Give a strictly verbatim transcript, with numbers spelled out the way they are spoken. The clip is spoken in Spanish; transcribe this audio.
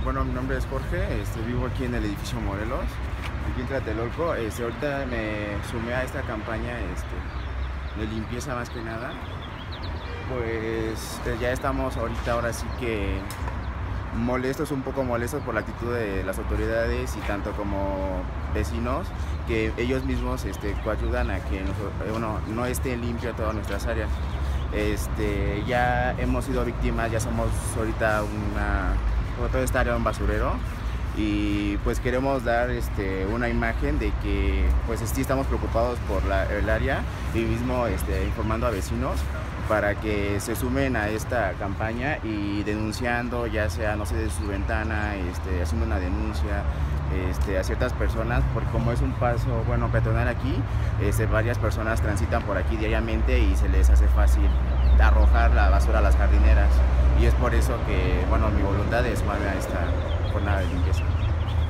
Bueno, mi nombre es Jorge, este, vivo aquí en el edificio Morelos, aquí en Tlatelolco. Este, ahorita me sumé a esta campaña este, de limpieza más que nada. Pues ya estamos ahorita, ahora sí que molestos, un poco molestos por la actitud de las autoridades y tanto como vecinos, que ellos mismos este, coayudan a que no, bueno, no esté limpio todas nuestras áreas. Este, ya hemos sido víctimas, ya somos ahorita una, todo esta área un basurero, y pues queremos dar este, una imagen de que pues sí estamos preocupados por la, el área, y mismo este, informando a vecinos para que se sumen a esta campaña y denunciando, ya sea, no sé, de su ventana, este, haciendo una denuncia este, a ciertas personas, porque como es un paso, bueno, peatonal aquí, este, varias personas transitan por aquí diariamente y se les hace fácil arrojar la basura a las jardineras, y es por eso que, bueno, mi voluntad es sumarme a esta jornada de limpieza.